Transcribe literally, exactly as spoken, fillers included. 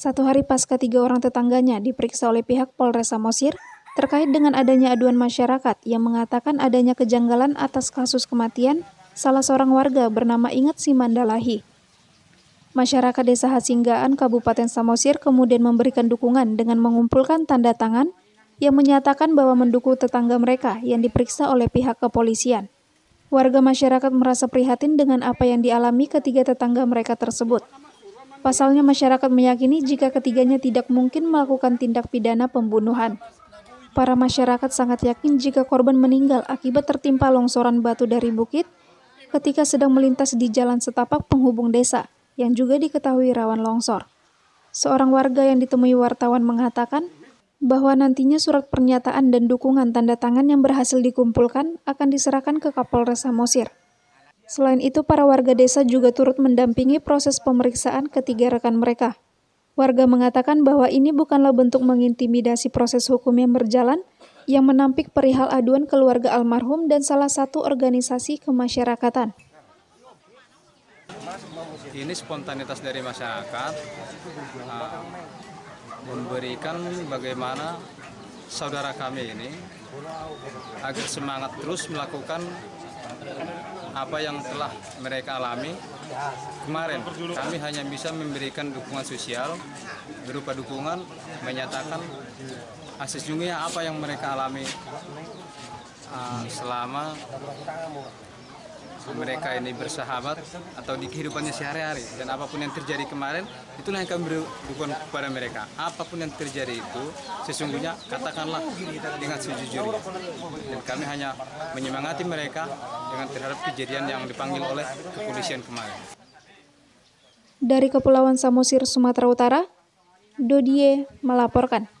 Satu hari pasca tiga orang tetangganya diperiksa oleh pihak Polres Samosir terkait dengan adanya aduan masyarakat yang mengatakan adanya kejanggalan atas kasus kematian salah seorang warga bernama Inget Simandalahi. Masyarakat Desa Hasinggaan, Kabupaten Samosir kemudian memberikan dukungan dengan mengumpulkan tanda tangan yang menyatakan bahwa mendukung tetangga mereka yang diperiksa oleh pihak kepolisian. Warga masyarakat merasa prihatin dengan apa yang dialami ketiga tetangga mereka tersebut. Pasalnya masyarakat meyakini jika ketiganya tidak mungkin melakukan tindak pidana pembunuhan. Para masyarakat sangat yakin jika korban meninggal akibat tertimpa longsoran batu dari bukit ketika sedang melintas di jalan setapak penghubung desa yang juga diketahui rawan longsor. Seorang warga yang ditemui wartawan mengatakan bahwa nantinya surat pernyataan dan dukungan tanda tangan yang berhasil dikumpulkan akan diserahkan ke Kapolres Samosir. Selain itu, para warga desa juga turut mendampingi proses pemeriksaan ketiga rekan mereka. Warga mengatakan bahwa ini bukanlah bentuk mengintimidasi proses hukum yang berjalan, yang menampik perihal aduan keluarga almarhum dan salah satu organisasi kemasyarakatan. Ini spontanitas dari masyarakat, uh, memberikan bagaimana saudara kami ini agar semangat terus melakukan apa yang telah mereka alami kemarin. Kami hanya bisa memberikan dukungan sosial berupa dukungan menyatakan sesungguhnya apa yang mereka alami uh, selama mereka ini bersahabat atau di kehidupannya sehari-hari, dan apapun yang terjadi kemarin itulah yang kami beri dukungan kepada mereka. Apapun yang terjadi itu sesungguhnya katakanlah dengan sejujurnya, dan kami hanya menyemangati mereka dengan terhadap kejadian yang dipanggil oleh kepolisian kemarin. Dari Kepulauan Samosir, Sumatera Utara, Dodie melaporkan.